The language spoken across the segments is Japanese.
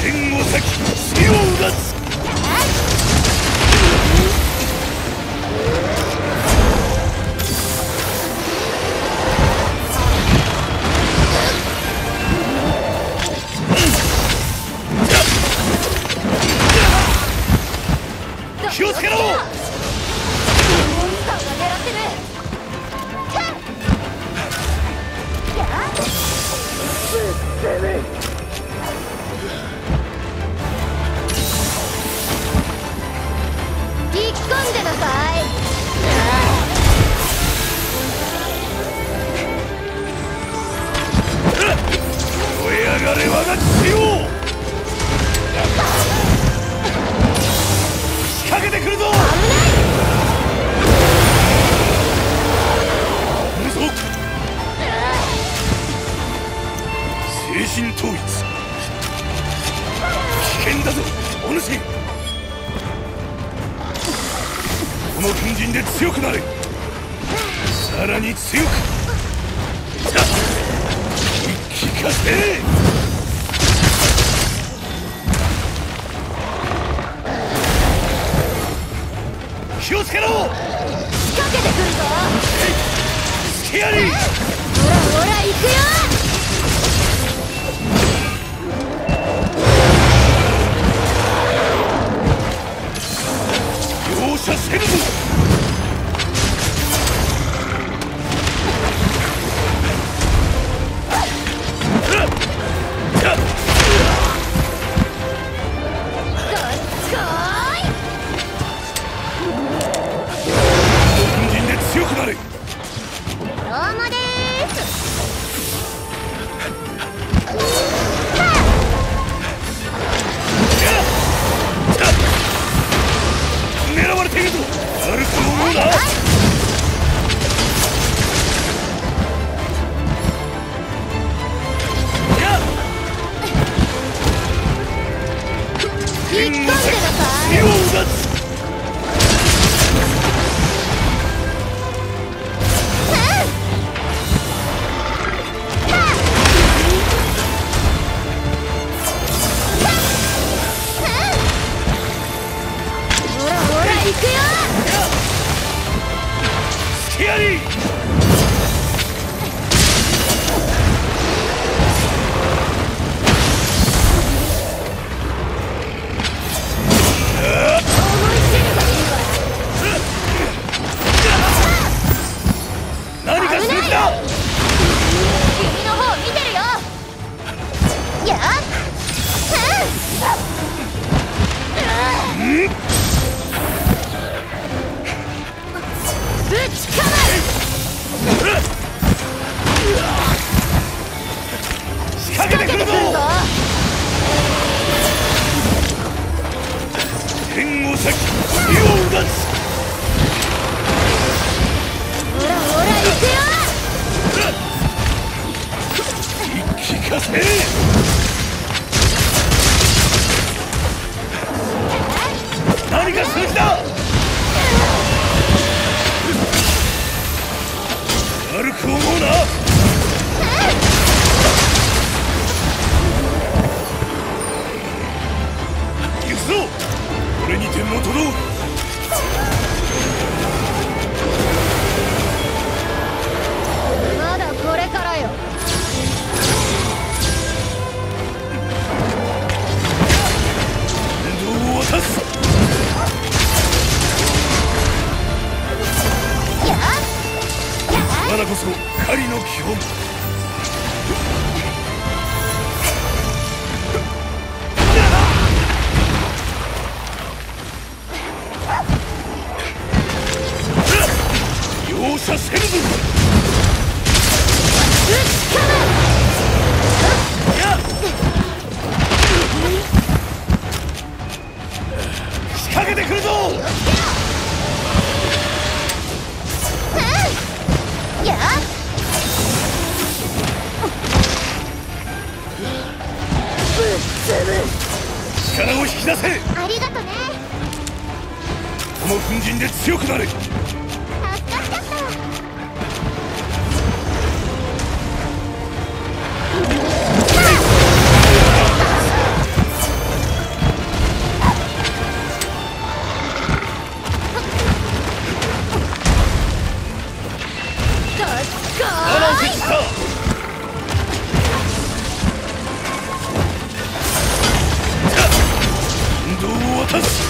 天を裂き地をうだつ。気をつけろ。モンスターが狙ってる。引っ込んでなさい。 燃え上がれ我が血を。仕掛けてくるぞ。来るぞ。精神統一。危険だぞお主。この粉塵で強くなれ。さらに強く。一気化せ。気をつけろ。 仕掛けてくるぞ。 つけやり。 ほらほら行くよ。 容赦せぬぞ。強くなれ。 どうもでーす。 狙われているぞ。あると思うな。 引っ込んでなさい。 火をうだつ。 行くよ。 つけやり。何かする気だ。 君の方見てるよ。やっぶちかまえ。 仕掛けてくるぞ。天を裂き火をうだつ。 ほらほら行くよ。 一気化せ。何かする気だ。悪く思うな。行くぞ。俺にて元通り。 まだこれからよ。 面倒を渡す。我こそ狩りの基本。容赦せぬぞ。仕掛けてくるぞ。力を引き出せ。 ありがとね。 この粉塵で強くなれ。 助かっちゃった。 渡す。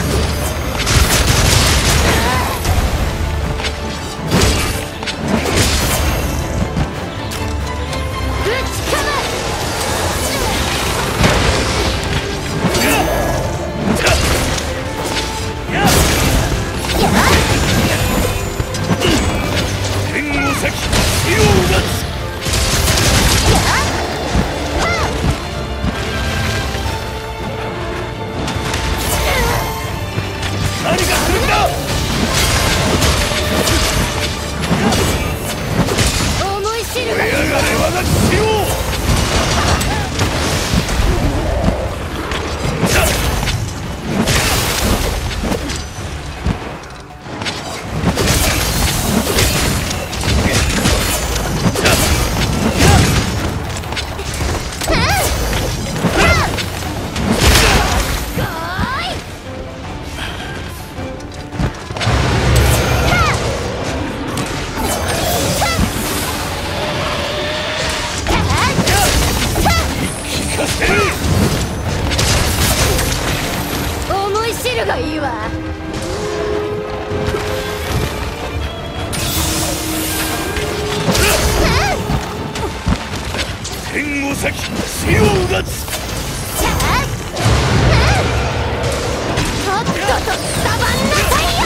思い知るがいいわ。 天を裂き死をうだつ。 とっとと伝わんなさいよ。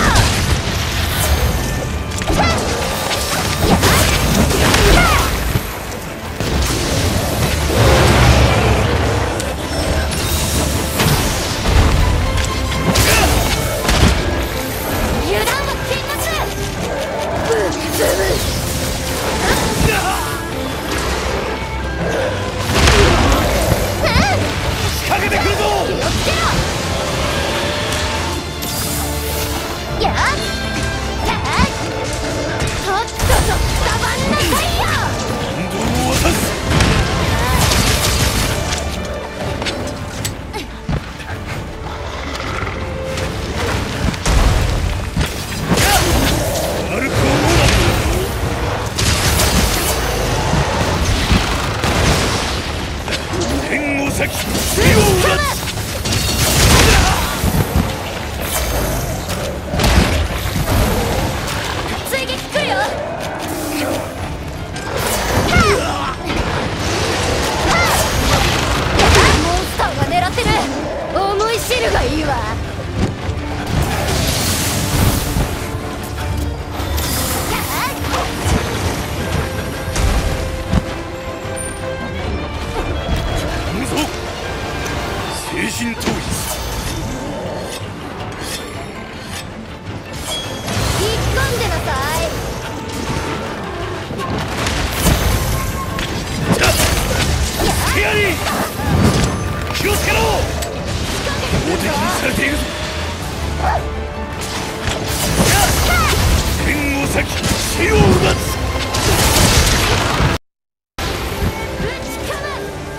油断は禁物。ぶっ潰す。 仕掛けてくるぞ。 気をつけろ。やっとっとと伝わんなさいよ。 運動を渡す。悪く思うな。天を裂き死をうだつ。 追撃来るよ。モンスターが狙ってる。思い知るがいいわ。 頼むぞ精神統一。 引っ込んでなさい。 手やり気をつけろ。標的にされているぞ。天を裂き死をうだつ。 ぶちかむ。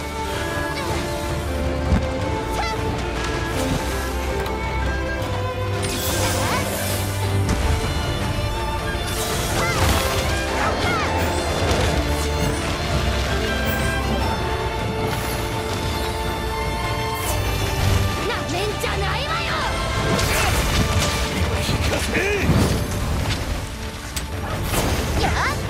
なめんじゃないわよ。 聞かせ。 やっ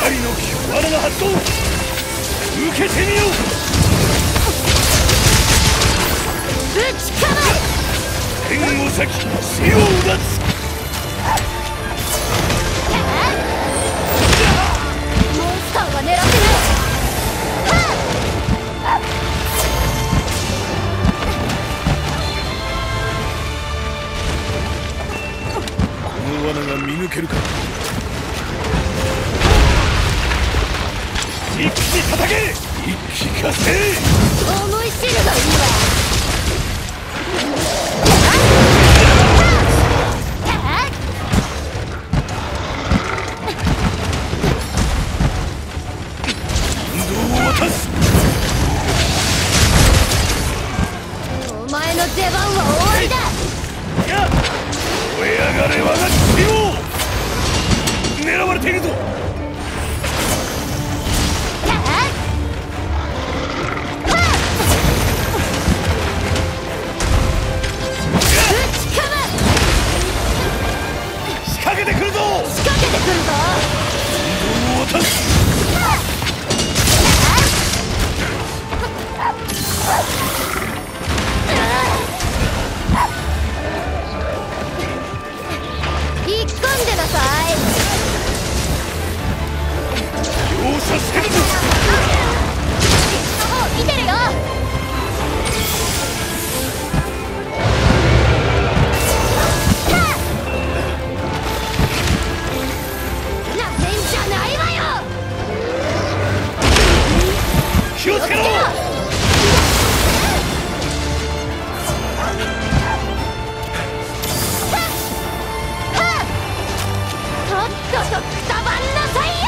光の木罠の発動。受けてみよう。 ぶちかま天を裂き死をうだつ。 モンスターは狙ってない。 この罠が見抜けるか。一気に叩け。一気かせ。 思い知るがいいわ。お前の出番は終わりだ。 や燃え上がれ我が血を。狙われているぞ。仕掛けてくるぞ。 仕掛けてくるぞ。 運動を渡す。 引っ込んでなさい。 容赦せぬぞ。 敵の方見てるよ。なめんじゃないわよ。 気をつけろ。 とっととくたばんなさいよ。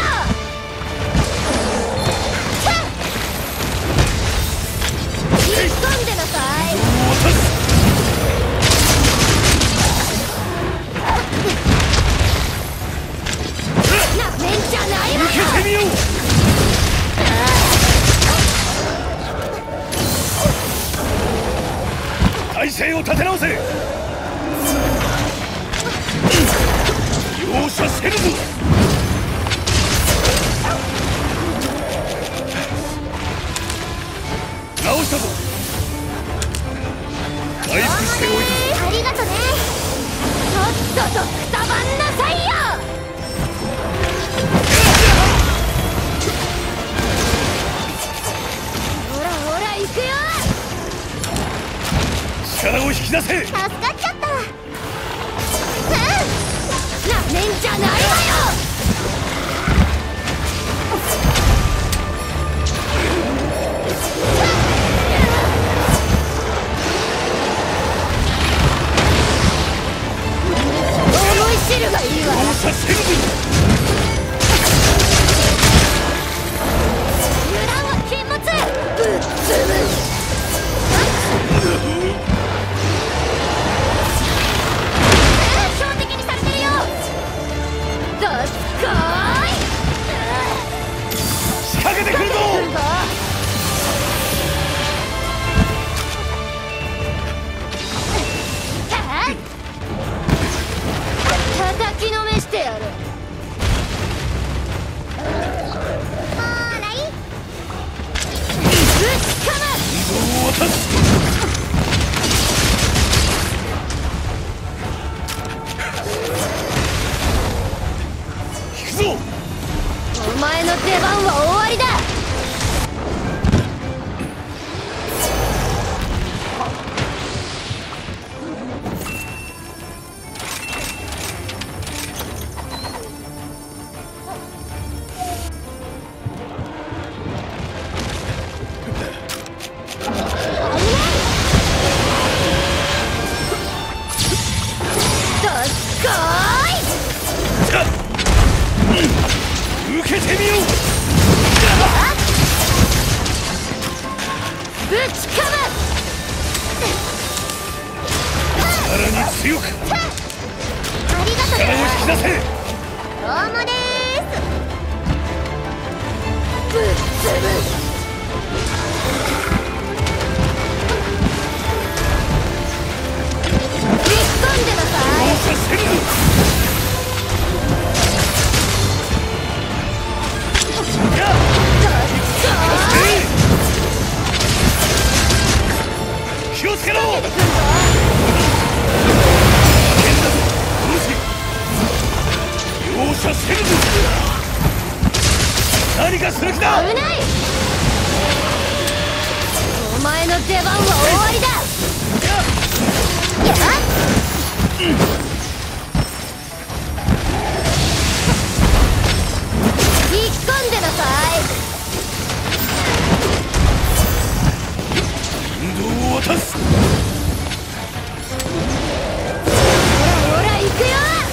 引っ込んでなさい。 渡す。 なめんじゃないわよ。 受けてみよう。体勢を立て直せ。容赦せぬぞ。直したぞ。回復しておいたぞ。 ありがとね。とっととくたばんなさいよ。ほらほら行くよ。 力を引き出せ。 助かっちゃった。なめんじゃないわよ。思い知るがいいわ。 容赦せぬぞ。 油断は禁物。ぶっ潰す。標的にされてるよ。どっこーい。 仕掛けてくるぞ。 来るぞ。叩きのめしてやる。ほーらい。ぶちかま。 運動を渡す。引くぞ。 お前の出番は終わりだ。どっこーい。 受けてみよう。 ぶちかま。 さらに強く。 ありがと力を引き出せ。 どうもでーす。ぶっ潰す。引っ込んでなさい。 容赦せぬぞ。 何かする気だ。 危ない。お前の出番は終わりだ。やっ引っ込んでなさい。 引導を渡す。 ほら行くよ。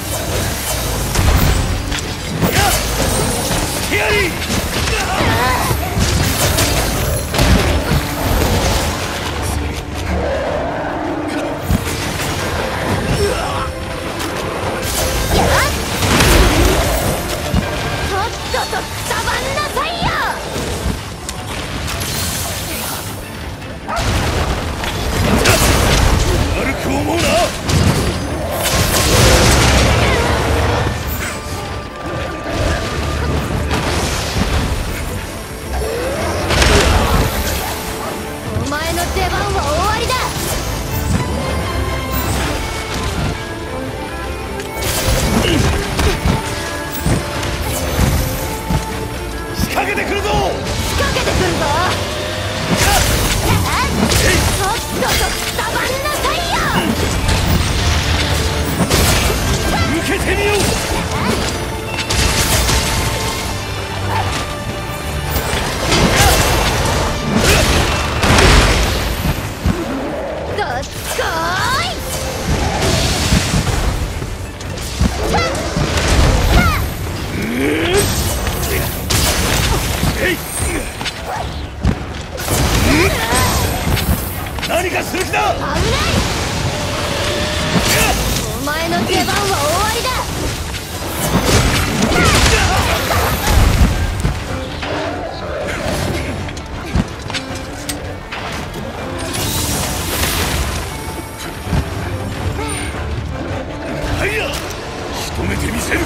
ヒアリー。悪く思うな。 お前の出番は終わりだ。 仕掛けてくるぞ。 仕掛けてくるぞ。とっととくたばんなさいよ。 受けてみよう。 どっこい。何かする気だ。 危ない。お前の出番は終わりだ。 はいや、仕留めてみせる。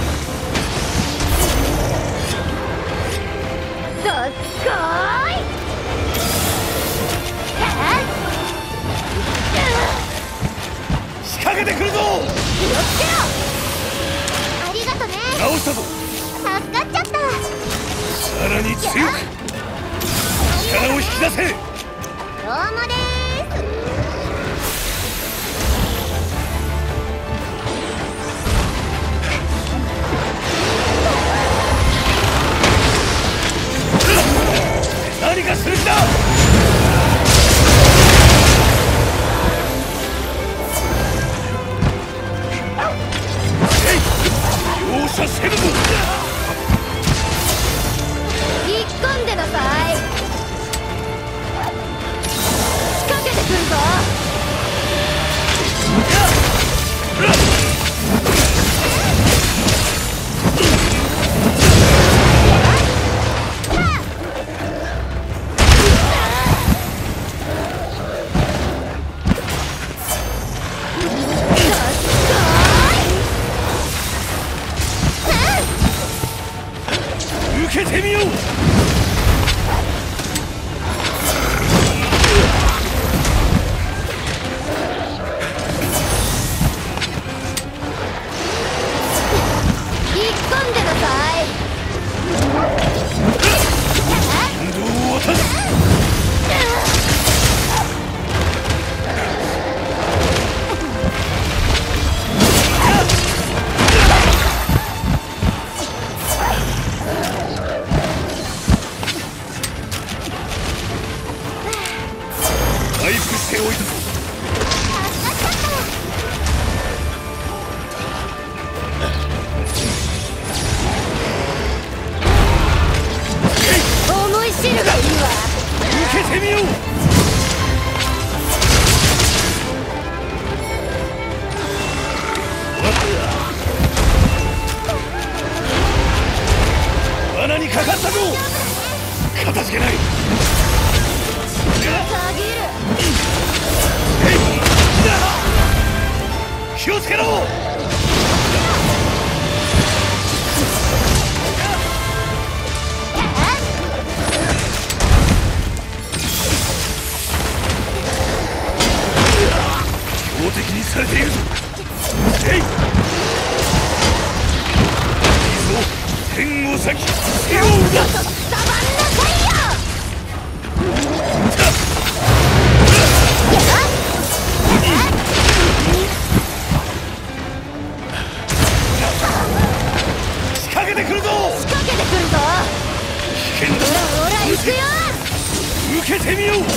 どっこい。 仕掛けてくるぞ。 気をつけろ。ありがとね。 直したぞ。 助かっちゃった。 さらに強く力を引き出せ。 どうもでー何かする気だ。容赦せぬぞ。 引っ込んでなさい。仕掛けてくるぞ。 受けてみよう。 引っ込んでなさい。 引導を渡す。回復しておいたぞ。 思い知るがいいわ。 受けてみよう。罠にかかったぞ。かたじけない。 たぎる。 気をつけろ。標的にされているぞ。えい。いいぞ。天を先背負うだ。 受けてみよう。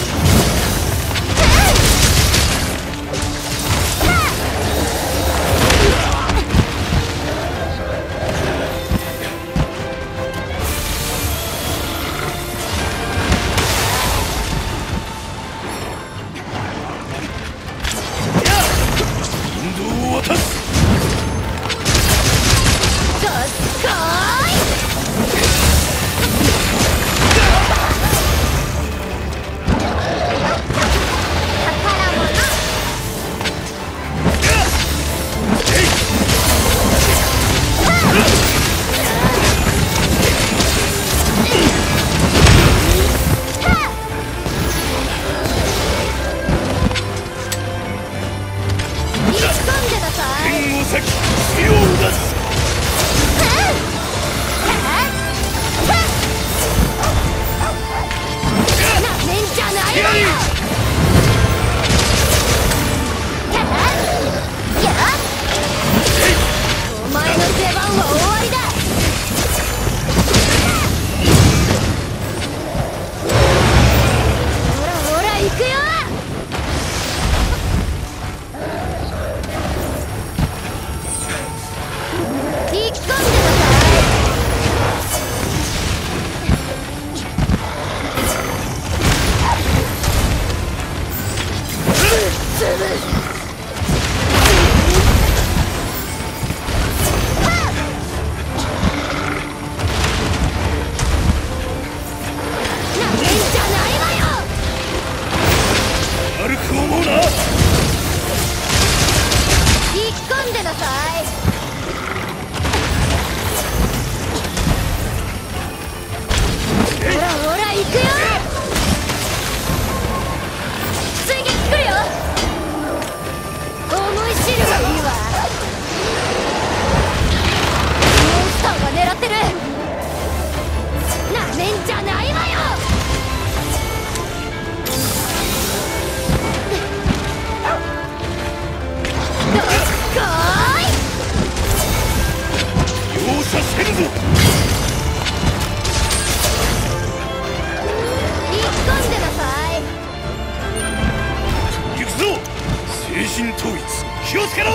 気をつけろ。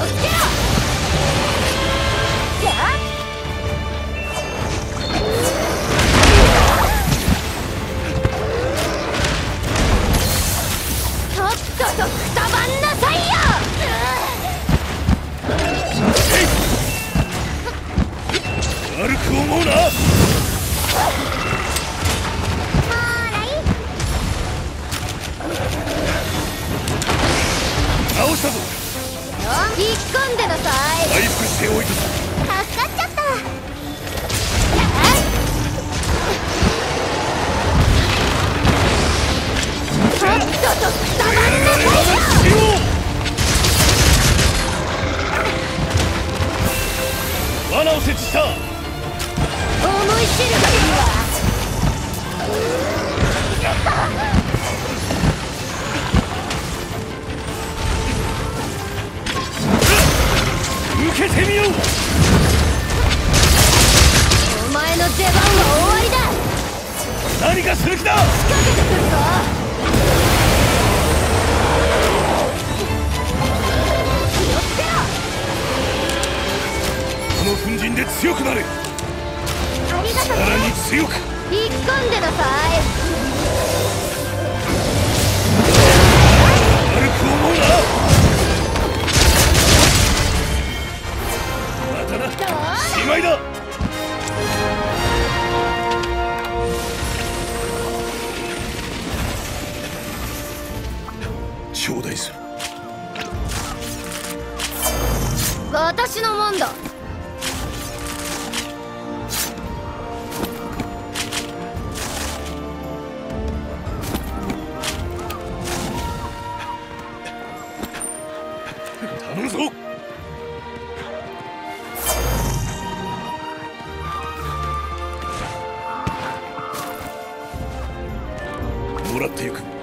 とっととくたばんなさいよ。 悪く思うな。倒したぞ。 引っ込んでなさい。 回復しておいたぞ。 助かっちゃった。とっととくたばんなさいよ。 罠を設置した。 思い知るがいいわ。 受けてみよう。 お前の出番は終わりだ。 何かする気だ。 仕掛けてくるぞ。気をつけろ。 この粉塵で強くなれ。 ありがとさらね。 に強く。 引っ込んでなさい。 悪く思うな。しまいだ。頂戴する。 私のもんだ。 頼むぞ。もらってゆく。